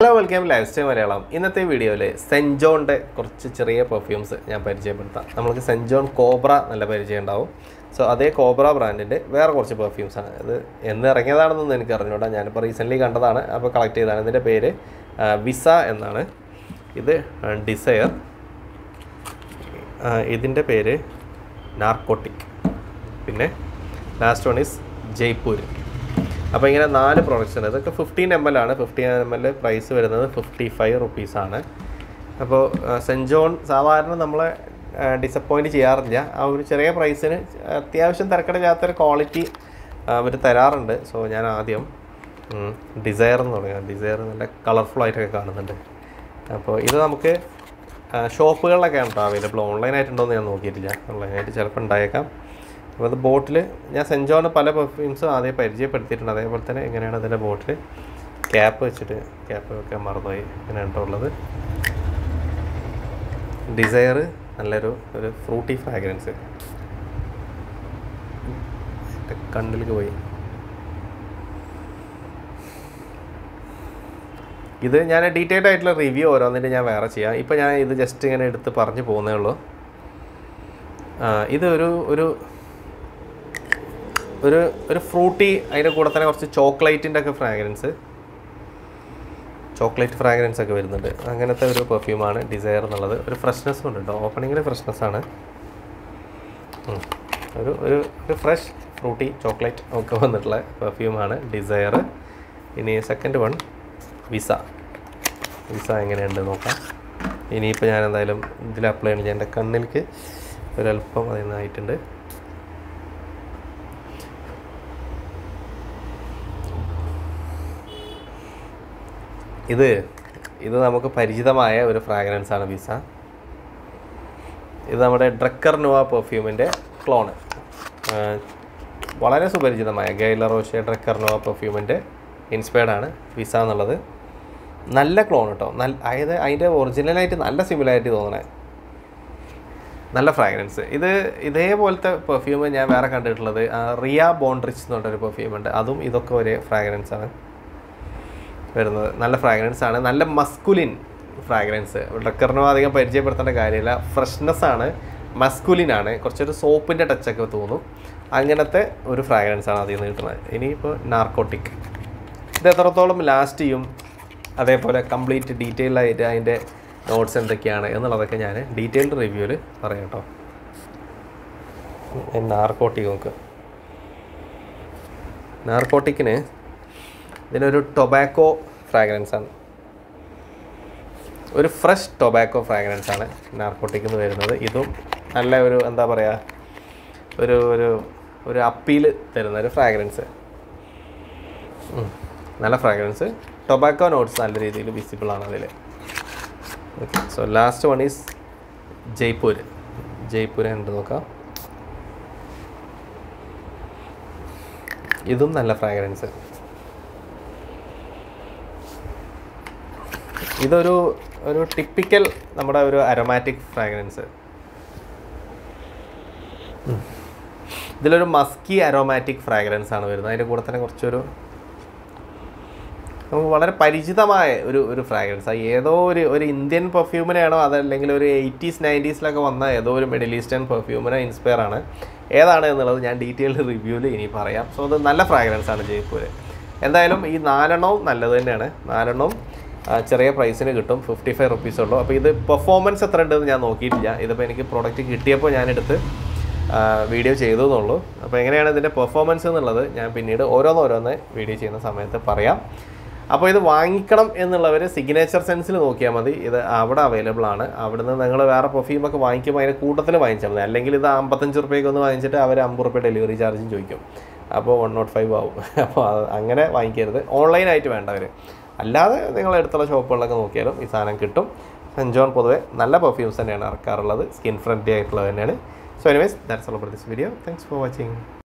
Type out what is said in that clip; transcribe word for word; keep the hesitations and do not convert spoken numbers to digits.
Hello, welcome to Lifestyle Malayalam. In this video, Saint John perfumes I will Saint John Cobra. So, that's Cobra brand. Where are perfumes? I recently collected Visa. This is Desire. This is Narcotic. Last one is Jaipur. Now, we have four products. fifteen milliliters, fifteen milliliters price is fifty-five rupees. So, Saint John is disappointed. We have a price of quality. So, I have Desire. Desire is colorful. So, this is shop available online. The bottle, I Saint John perfumes are the perfumes are the bottle cap cap Desire and fruity fragrance. This is a detailed review of this. Now, I just this is a fruity, I have chocolate in the fragrance. Chocolate fragrance is a perfume. Desire a freshness. Opening a freshness. A fresh, fruity chocolate perfume. Desire. In a second one, Visa. Visa is a This is a This is a fragrance Visa. This is a Drucker Nova perfume clone. Very super Gail Roche Drucker Nova perfume inspired Visa. Nalla clone. This original similarity. Nalla fragrance. This is a perfume I have Ria Bondrich perfume. That is a fragrance. Nalla fragrance ആണ് നല്ല masculine fragrance ഡക്കറിനോ അധികം പരിചയപ്പെടുത്തേണ്ട കാര്യമില്ല freshness ആണ് masculine ആണ് കുറച്ചൊരു സോപ്പിന്റെ touch ഒക്കെ തോന്നും അങ്ങനത്തെ ഒരു ഫ്രാഗ്രൻസ് ആണ് അതിൽ നിന്ന് കിട്ടുന്നത് ഇനിയിപ്പോൾ നാർക്കോട്ടിക് ഇത് എത്രത്തോളം ലാസ്റ്റ് ചെയ്യും അതേപോലെ കംപ്ലീറ്റ് ഡീറ്റെയിൽ ആയിട്ട് അതിന്റെ നോട്ട്സ് എന്തൊക്കെയാണ് എന്നുള്ളതൊക്കെ ഞാൻ ഡീറ്റെയിൽഡ് റിവ്യൂവിൽ പറയാം ട്ടോ നാർക്കോട്ടിക് നോക്ക് നാർക്കോട്ടിക്കിനെ Then a tobacco fragrance. A fresh tobacco fragrance. Narcotic in the way. This is a appeal fragrance. Nalla fragrance. Tobacco notes are visible. Okay. So last one is Jaipur. Jaipur and Doka. This is a fragrance. This is a typical aromatic fragrance. This is a musky aromatic fragrance. This is a very fragrance. This is an Indian perfume. This is eighties, nineties, Middle Eastern perfume. Inspired. This is a detailed review. So, this is a fragrance. This is a price fifty-five rupees. So, this performance is this product video. So, this performance is video. So, this is signature sense. This is available. This perfume is delivery charge. one oh five. Online. അല്ലാതെ നിങ്ങൾ എടുത്തുള്ള ഷോപ്പുകളിലൊക്കെ നോക്കിയാലും ഈ സാധനം കിട്ടും Saint John പൊതുവെ നല്ല perfumes തന്നെയാണ് ഇറക്കാറുള്ളത് skin friendly ആയിട്ടുള്ളത് തന്നെയാണ് so anyways that's all for this video thanks for watching